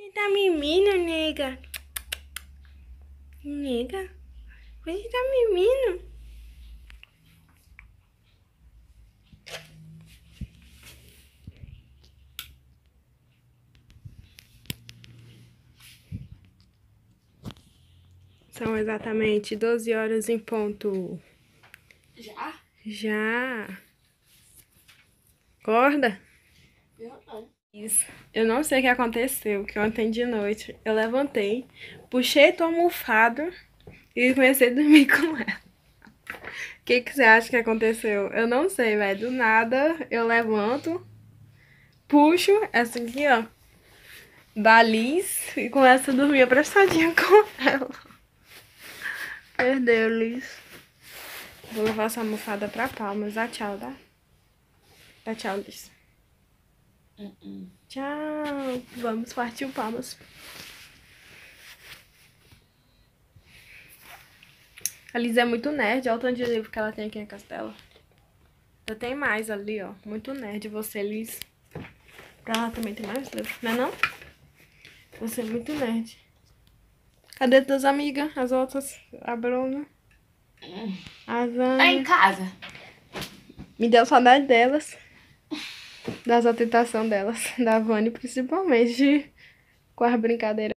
Você tá mimindo, nega? Nega? Você tá mimindo? São exatamente 12 horas em ponto. Já? Já. Acorda? Eu não. Isso. Eu não sei o que aconteceu, que ontem de noite eu levantei, puxei tua almofada e comecei a dormir com ela. O que você acha que aconteceu? Eu não sei, velho. Do nada eu levanto, puxo essa aqui, ó, da Liz e começo a dormir abraçadinha com ela. Perdeu, Liz. Vou levar essa almofada pra Palmas. Dá tchau, tá? Dá tchau, Liz. Tchau. Vamos partir o Palmas. A Liz é muito nerd. Olha o tanto de livro que ela tem aqui em Castela. Eu tenho mais ali, ó. Muito nerd. Você, Liz. Pra lá também tem mais livro, não é não? Você é muito nerd. Cadê tuas amigas? As outras? A Bruna? A Vânia? Tá em casa. Me deu saudade delas. Das atentações delas. Da Vânia, principalmente. Com as brincadeiras.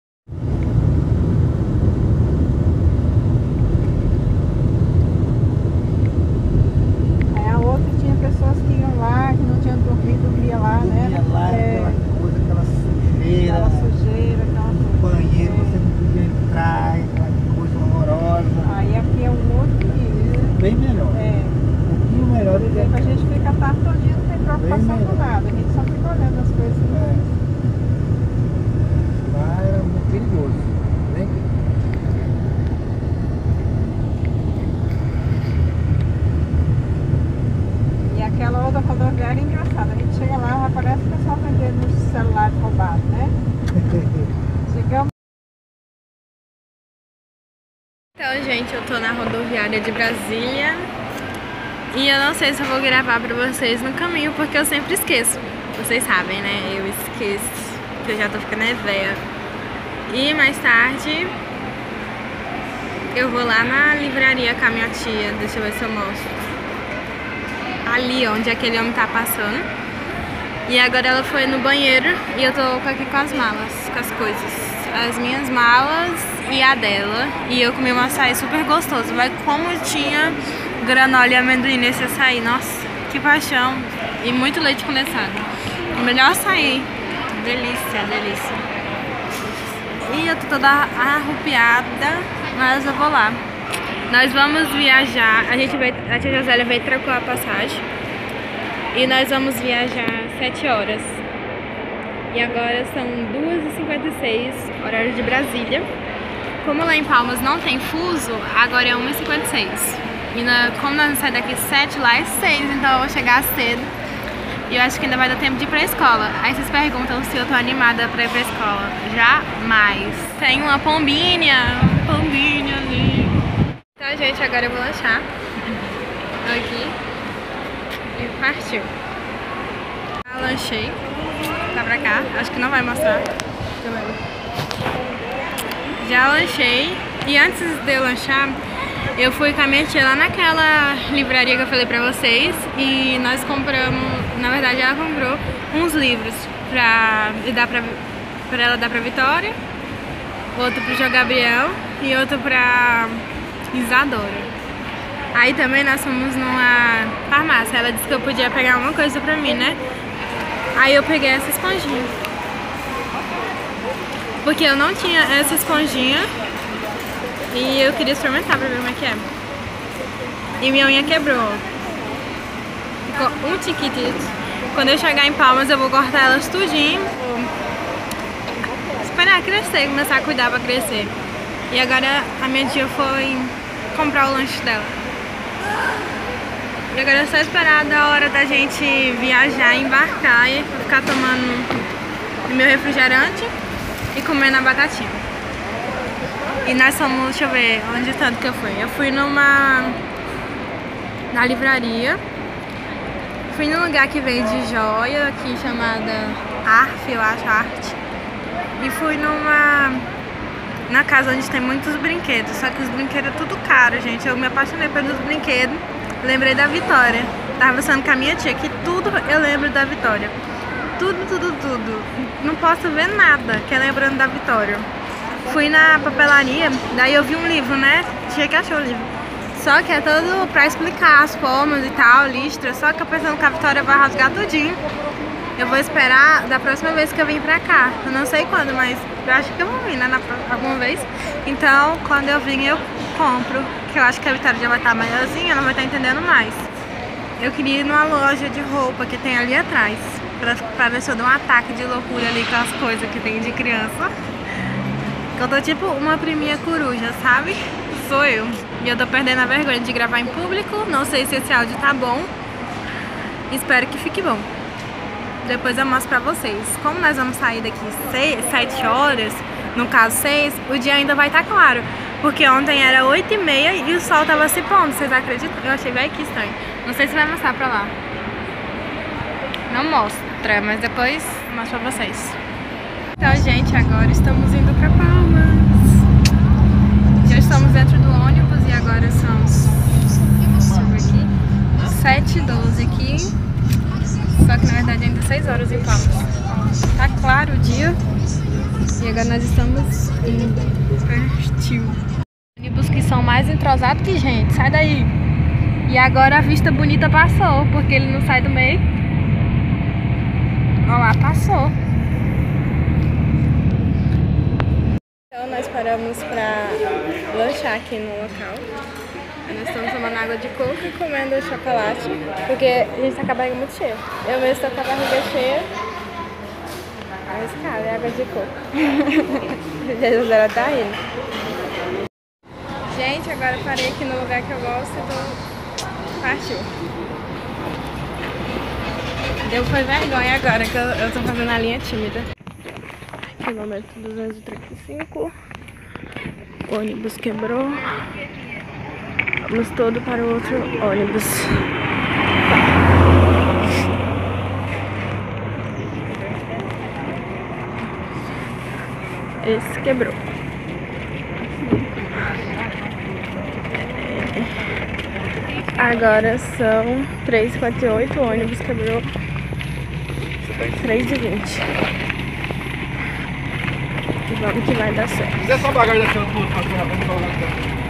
A outra tinha pessoas que iam lá, que não tinham dormido, dormia lá, né? Dormia lá, aquela coisa, aquela sujeira. Aquela sujeira, aquela coisa. Banheiro, você não podia entrar, aquela coisa horrorosa. Aí aqui é um outro nível. Bem melhor. É. Um pouquinho melhor do que A gente fica a tarde todo dia, não tem preocupação Bem com nada. A gente só fica olhando as coisas. Lá era muito perigoso. Né? E aquela outra rodoviária é engraçada. A gente chega lá, aparece o pessoal vendendo os celulares roubados, né? Chegamos. Então, gente, eu tô na rodoviária de Brasília. E eu não sei se eu vou gravar pra vocês no caminho, porque eu sempre esqueço. Vocês sabem, né? Eu esqueço, que eu já tô ficando velha. E mais tarde eu vou lá na livraria com a minha tia. Deixa eu ver se eu mostro. Ali onde aquele homem tá passando. E agora ela foi no banheiro e eu tô aqui com as malas, com as coisas. As minhas malas e a dela. E eu comi um açaí super gostoso. Vai como tinha granola e amendoim nesse açaí. Nossa, que paixão. E muito leite condensado. O melhor açaí. Delícia, delícia. E eu tô toda arrupiada, mas eu vou lá. Nós vamos viajar. A tia Josélia veio trocar a passagem. E nós vamos viajar 7 horas. E agora são 2h56, horário de Brasília. Como lá em Palmas não tem fuso, agora é 1h56. E como nós saímos daqui 7, lá é 6, então eu vou chegar cedo. E eu acho que ainda vai dar tempo de ir pra escola. Aí vocês perguntam se eu tô animada pra ir pra escola. Jamais. Tem uma pombinha ali. Então, gente, agora eu vou lanchar. Aqui. E partiu. Já lanchei. Tá pra cá. Acho que não vai mostrar. Já lanchei. E antes de eu lanchar, eu fui com a minha tia lá naquela livraria que eu falei pra vocês. E nós compramos... Na verdade, ela comprou uns livros pra ela dar pra Vitória, outro pro João Gabriel e outro pra Isadora. Aí também nós fomos numa farmácia. Ela disse que eu podia pegar uma coisa pra mim, né? Aí eu peguei essa esponjinha. Porque eu não tinha essa esponjinha e eu queria experimentar pra ver como é que é. E minha unha quebrou. Ficou um tiquitito. Quando eu chegar em Palmas eu vou cortar elas tudinho. Esperar crescer, começar a cuidar pra crescer. E agora a minha tia foi comprar o lanche dela. E agora é só esperar da hora da gente viajar, embarcar e ficar tomando meu refrigerante e comendo a batatinha. E nós fomos, deixa eu ver, onde tanto que eu fui. Eu fui na livraria. Fui num lugar que vende joia aqui chamada Arf, eu acho, Arte. e fui na casa onde tem muitos brinquedos. Só que os brinquedos é tudo caro, gente. Eu me apaixonei pelos brinquedos. Lembrei da Vitória. Tava conversando com a minha tia que tudo eu lembro da Vitória. Tudo. Não posso ver nada que é lembrando da Vitória. Fui na papelaria, daí eu vi um livro, né? Tia que achou o livro. Só que é todo pra explicar as formas e tal, listra. Só que eu pensando que a Vitória vai rasgar tudinho. Eu vou esperar da próxima vez que eu vim pra cá. Eu não sei quando, mas eu acho que eu vou vir, né? Alguma vez. Então, quando eu vim, eu compro. Que eu acho que a Vitória já vai estar maiorzinha, ela vai estar entendendo mais. Eu queria ir numa loja de roupa que tem ali atrás. Pra ver se eu dou um ataque de loucura ali com as coisas que tem de criança. Eu tô tipo uma priminha coruja, sabe? Sou eu. E eu tô perdendo a vergonha de gravar em público. Não sei se esse áudio tá bom. Espero que fique bom. Depois eu mostro pra vocês. Como nós vamos sair daqui 7 horas, no caso 6, o dia ainda vai estar claro. Porque ontem era 8h30 e o sol tava se pondo. Vocês acreditam? Eu achei bem que estranho. Não sei se vai mostrar pra lá. Não mostra, mas depois eu mostro pra vocês. Então, gente, agora estamos indo pra Palmas. Já estamos dentro do ônibus e agora são, deixa eu ver aqui, 7h12 aqui. Só que na verdade ainda 6 horas em Palmas. Tá claro o dia. E agora nós estamos indo. Partiu. Ônibus que são mais entrosados que gente. Sai daí. E agora a vista bonita passou, porque ele não sai do meio. Olha lá, passou. Então nós paramos pra lanchar aqui no local. Nós estamos tomando água de coco e comendo chocolate, porque a gente tá com a barriga muito cheia. Eu mesmo estou com a barriga cheia. Mas, cara, é água de coco. Jesus, ela tá rindo. Gente, agora eu parei aqui no lugar que eu gosto e tô... Partiu. Deu foi vergonha agora que eu tô fazendo a linha tímida. Quilômetro 235. O ônibus quebrou. Vamos todo para o outro ônibus. Esse quebrou. Agora são 3h48, o ônibus quebrou 3h20. Vamos que vai dar certo. Essa bagagem da chão, vamos colocar aqui.